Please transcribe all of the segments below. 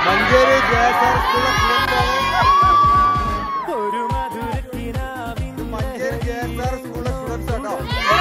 Manjeri JSR സ്കൂളിലെ Manjeri JSR സ്കൂളിലെ students കേട്ടോ.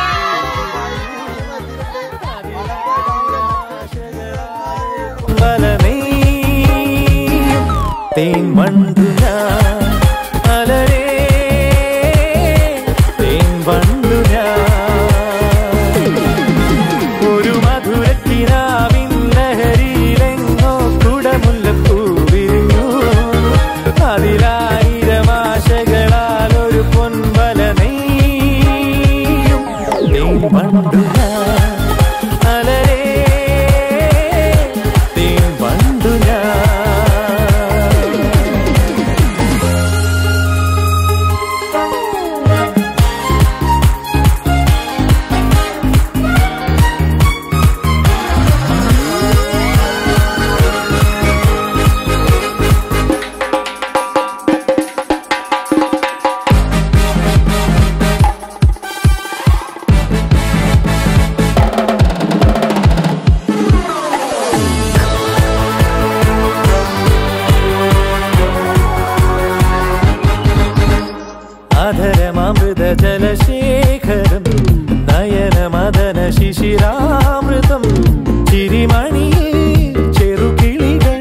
ജലശേഖരം നയനമദന ശിശിരാമൃതം ചിരിമണിയിൽ ചെറുകിളികൾ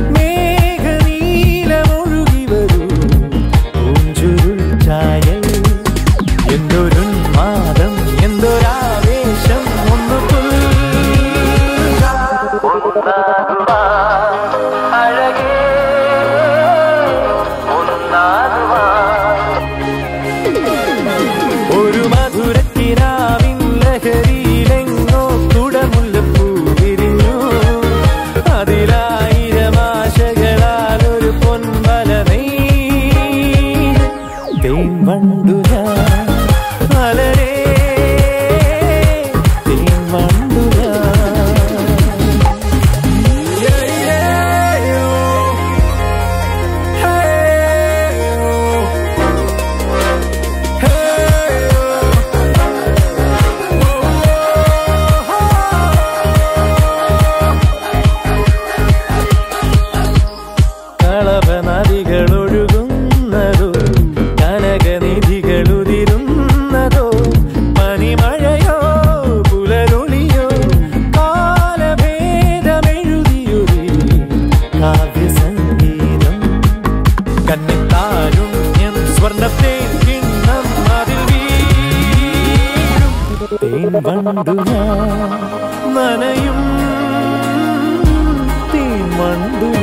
മേഘനീലമൊഴുകി വരൂ പൂഞ്ചുരുൾ ചായൽ എന്തൊരുന്മാദം എന്തൊരാവേശം ഒന്നു അഴകേ ഒരു മധുരക്കിനാവിൻ ലഹരിയിലെങ്ങോ കുടമുല്ലപ്പൂ വിരിഞ്ഞു അതിലായിരമാശകളാൽ ഒരു പൊൻവല തേൻ വണ്ടു ഞാൻ അലരേ തേൻ വണ്ടു നദികളൊഴുകുന്നതോ കനകനിധികളുതിരുന്നതോ പനിമഴയോ പുലരൊളിയോ കാലഭേദമെഴുതിയൊരു കാവ്യസംഗീതം കന്നിത്താരുണ്യം സ്വർണ്ണത്തേൻ കിണ്ണം അതിൽ വീഴും തേൻ വണ്ടു ഞാൻ നനയും തേൻ വണ്ടു